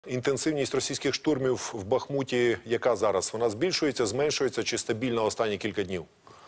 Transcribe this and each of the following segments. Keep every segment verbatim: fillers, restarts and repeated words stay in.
Інтенсивність російських штурмів в Бахмуті, яка зараз? Вона збільшується, зменшується чи стабільна останні кілька днів?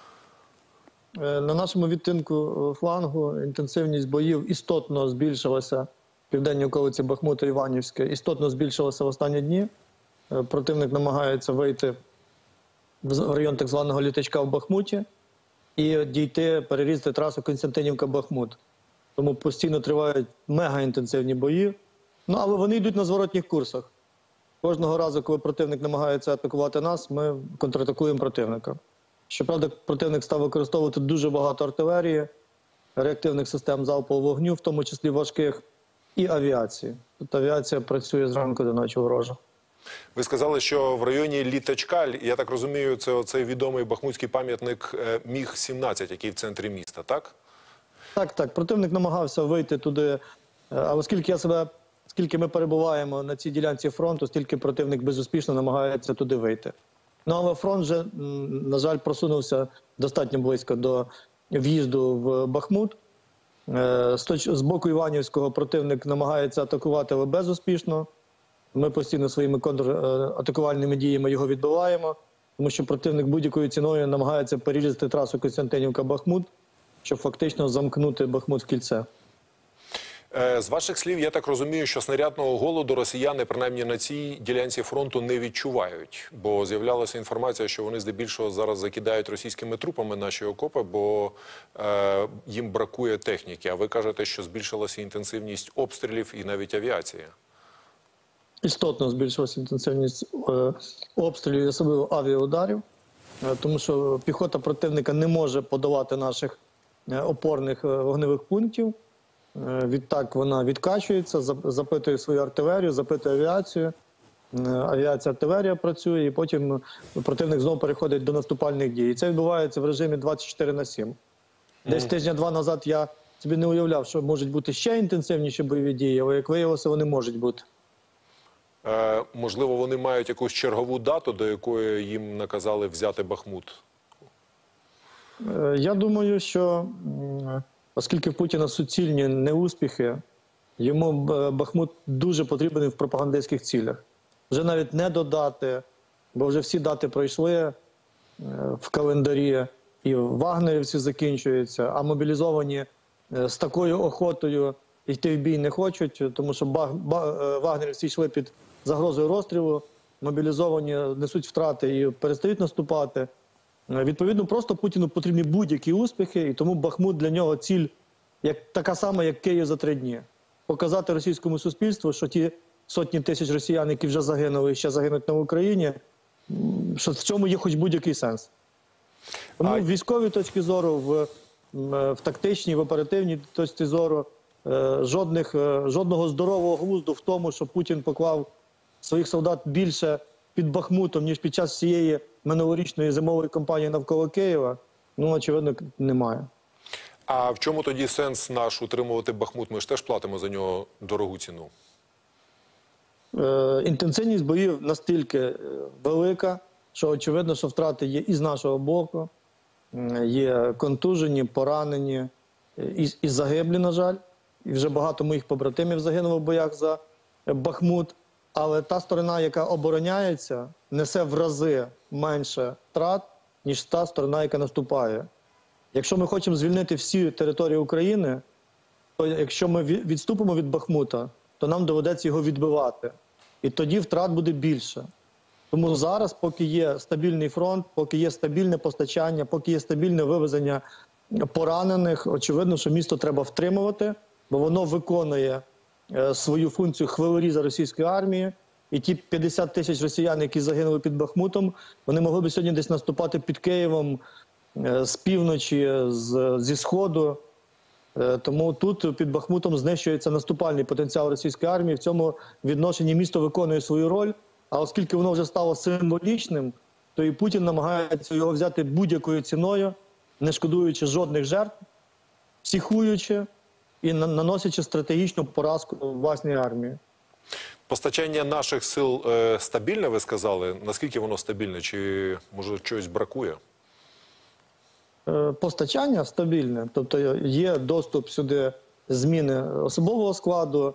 На нашому відтинку флангу інтенсивність боїв істотно збільшилася в південній околиці Бахмута, Іванівське, істотно збільшилася в останні дні. Противник намагається вийти в район так званого літачка в Бахмуті і дійти, перерізати трасу Костянтинівка-Бахмут. Тому постійно тривають мегаінтенсивні бої. Ну, але вони йдуть на зворотніх курсах. Кожного разу, коли противник намагається атакувати нас, ми контратакуємо противника. Щоправда, противник став використовувати дуже багато артилерії, реактивних систем залпового вогню, в тому числі важких, і авіації. Тут авіація працює зранку до ночі ворожа. Ви сказали, що в районі літачка, я так розумію, це оцей відомий бахмутський пам'ятник Міг сімнадцять, який в центрі міста, так? Так, так. Противник намагався вийти туди, а оскільки я себе... Скільки ми перебуваємо на цій ділянці фронту, стільки противник безуспішно намагається туди вийти. Ну, але фронт вже, на жаль, просунувся достатньо близько до в'їзду в Бахмут. З боку Іванівського противник намагається атакувати, але безуспішно. Ми постійно своїми контратакувальними діями його відбиваємо, тому що противник будь-якою ціною намагається перерізати трасу Костянтинівка-Бахмут, щоб фактично замкнути Бахмут в кільце. З ваших слів, я так розумію, що снарядного голоду росіяни, принаймні на цій ділянці фронту, не відчувають. Бо з'являлася інформація, що вони здебільшого зараз закидають російськими трупами наші окопи, бо е, їм бракує техніки. А ви кажете, що збільшилася інтенсивність обстрілів і навіть авіація. Істотно збільшилася інтенсивність е, обстрілів, особливо авіаударів. Е, тому що піхота противника не може подолати наших е, опорних е, вогневих пунктів. Відтак вона відкачується, запитує свою артилерію, запитує авіацію. Авіація, артилерія працює, і потім противник знову переходить до наступальних дій. І це відбувається в режимі двадцять чотири на сім. Десь тижня-два назад я собі не уявляв, що можуть бути ще інтенсивніші бойові дії, але, як виявилося, вони можуть бути. Е, можливо, вони мають якусь чергову дату, до якої їм наказали взяти Бахмут? Е, я думаю, що... Оскільки в Путіна суцільні неуспіхи, йому Бахмут дуже потрібен в пропагандистських цілях. Вже навіть не до дати, бо вже всі дати пройшли в календарі, і вагнерівці закінчуються, а мобілізовані з такою охотою йти в бій не хочуть, тому що вагнерівці йшли під загрозою розстрілу, мобілізовані несуть втрати і перестають наступати. Відповідно, просто Путіну потрібні будь-які успіхи, і тому Бахмут для нього ціль як, така сама, як Київ за три дні. Показати російському суспільству, що ті сотні тисяч росіян, які вже загинули і ще загинуть на Україні, що в цьому є хоч будь-який сенс. Тому а... в військовій точці зору, в, в тактичній, в оперативній точці зору жодних, жодного здорового глузду в тому, що Путін поклав своїх солдат більше під Бахмутом, ніж під час цієї минулорічної зимової кампанії навколо Києва, ну, очевидно, немає. А в чому тоді сенс наш утримувати Бахмут? Ми ж теж платимо за нього дорогу ціну. Е, інтенсивність боїв настільки велика, що очевидно, що втрати є і з нашого боку, є контужені, поранені і, і загиблі, на жаль. І вже багато моїх побратимів загинуло в боях за Бахмут. Але та сторона, яка обороняється, несе в рази менше втрат, ніж та сторона, яка наступає. Якщо ми хочемо звільнити всі території України, то якщо ми відступимо від Бахмута, то нам доведеться його відбивати. І тоді втрат буде більше. Тому зараз, поки є стабільний фронт, поки є стабільне постачання, поки є стабільне вивезення поранених, очевидно, що місто треба втримувати, бо воно виконує свою функцію хвилоріза російської армії, і ті п'ятдесят тисяч росіян, які загинули під Бахмутом, вони могли б сьогодні десь наступати під Києвом з півночі, з, зі сходу. Тому тут під Бахмутом знищується наступальний потенціал російської армії, в цьому відношенні місто виконує свою роль, а оскільки воно вже стало символічним, то і Путін намагається його взяти будь-якою ціною, не шкодуючи жодних жертв, психуючи і наносячи стратегічну поразку власній армії. Постачання наших сил е, стабільне, ви сказали? Наскільки воно стабільне? Чи, може, чогось бракує? Е, постачання стабільне. Тобто є доступ сюди зміни особового складу,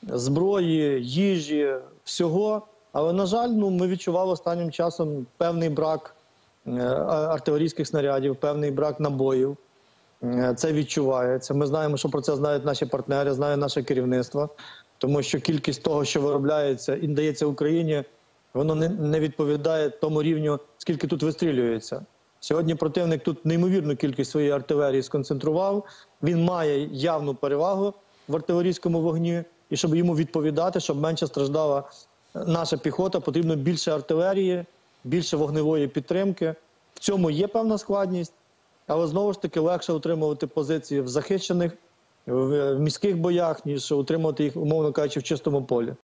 зброї, їжі, всього. Але, на жаль, ну, ми відчували останнім часом певний брак е, артилерійських снарядів, певний брак набоїв. Е, Це відчувається. Ми знаємо, що про це знають наші партнери, знає наше керівництво. Тому що кількість того, що виробляється і надається Україні, воно не, не відповідає тому рівню, скільки тут вистрілюється. Сьогодні противник тут неймовірну кількість своєї артилерії сконцентрував. Він має явну перевагу в артилерійському вогні. І щоб йому відповідати, щоб менше страждала наша піхота, потрібно більше артилерії, більше вогневої підтримки. В цьому є певна складність, але знову ж таки легше утримувати позиції в захищених, в міських боях, ніж утримувати їх, умовно кажучи, в чистому полі.